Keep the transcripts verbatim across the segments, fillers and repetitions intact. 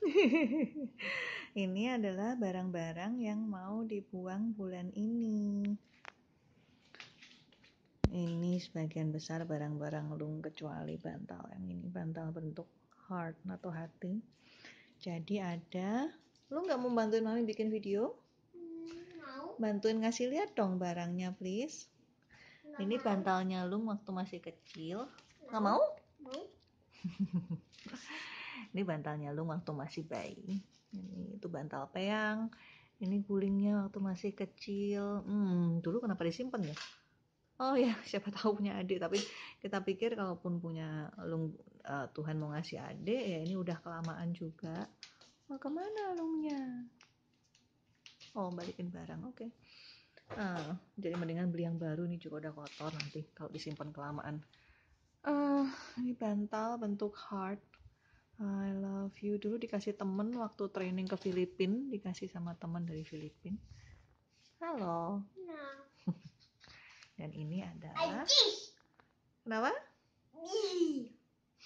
Ini adalah barang-barang yang mau dibuang bulan ini. Ini sebagian besar barang-barang Lung kecuali bantal. Yang ini bantal bentuk heart atau hati. Jadi ada, lu nggak mau bantuin mami bikin video? Mau. Bantuin ngasih lihat dong barangnya please. Nggak Ini mau. bantalnya Lung waktu masih kecil. Nggak mau? Mau. Ini bantalnya Lung waktu masih bayi. Ini itu bantal peyang. Ini gulingnya waktu masih kecil. Hmm, dulu kenapa disimpan ya? Oh ya, siapa tahu punya adik. Tapi kita pikir kalaupun punya Lung, uh, Tuhan mau ngasih adik, ya ini udah kelamaan juga. Mau kemana Lungnya? Oh, balikin barang. Oke. Okay. Nah, jadi mendingan beli yang baru. Ini juga udah kotor nanti kalau disimpan kelamaan. Uh, ini bantal bentuk heart. I love you. Dulu dikasih temen waktu training ke Filipina, dikasih sama teman dari Filipina. Halo. Nah. Dan ini adalah Ajis. kenapa? Ih.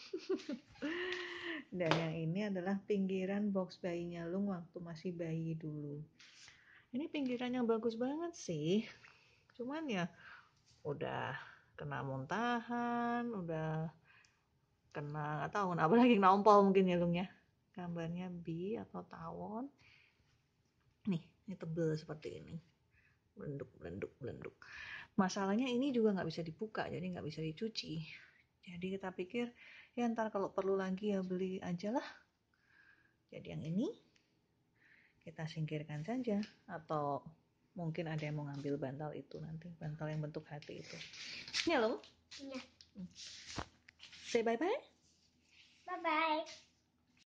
Dan yang ini adalah pinggiran box bayinya Lung waktu masih bayi dulu. Ini pinggiran yang bagus banget sih. Cuman ya udah kena muntahan, udah kena nggak tahu kenapa lagi nompol mungkin ya Lung ya. Gambarnya B atau tawon. Nih, ini tebel seperti ini. Belenduk, belenduk, belenduk. Masalahnya ini juga nggak bisa dibuka, jadi nggak bisa dicuci. Jadi kita pikir, ya ntar kalau perlu lagi ya beli aja lah. Jadi yang ini kita singkirkan saja. Atau mungkin ada yang mau ngambil bantal itu nanti. Bantal yang bentuk hati itu. Ini loh. Iya. Say bye-bye. Bye-bye.